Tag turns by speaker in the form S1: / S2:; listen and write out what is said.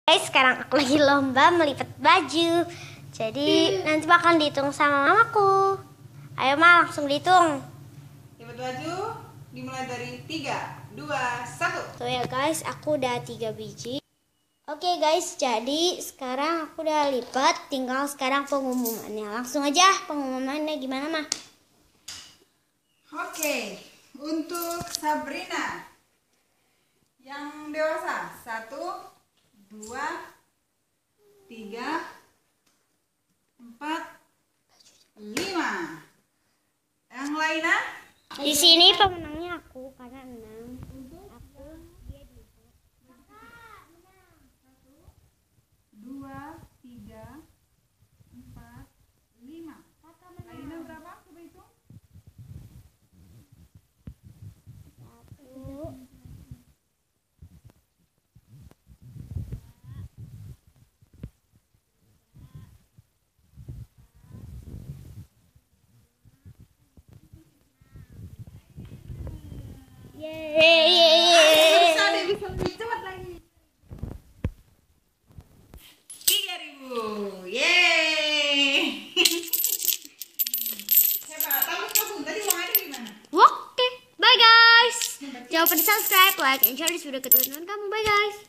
S1: Guys, sekarang aku lagi lomba melipat baju. Jadi nanti bakal dihitung sama mamaku. Ayo Ma, langsung dihitung.
S2: Lipat baju dimulai dari 3, 2, 1.
S1: Tuh ya guys, aku udah 3 biji. Oke guys, jadi sekarang aku udah lipat. Tinggal sekarang pengumumannya. Langsung aja pengumumannya gimana Ma?
S2: Oke, untuk Sabrina yang dewasa 1, 2, 3, 4, 5. Yang lainnya?
S1: Di sini pemenangnya aku karena 6. Aku dia
S2: 2, 3, 4, 5. Lainnya berapa? Coba hitung.
S1: 1. Yeay.
S2: Bisa deh, bisa lebih cepat lagi. 3.000. Yeay. Hebat. Tabung tadi uangnya gimana?
S1: Oke, bye guys. Jangan lupa di subscribe, like, and share this video ke teman-teman kamu. Bye guys.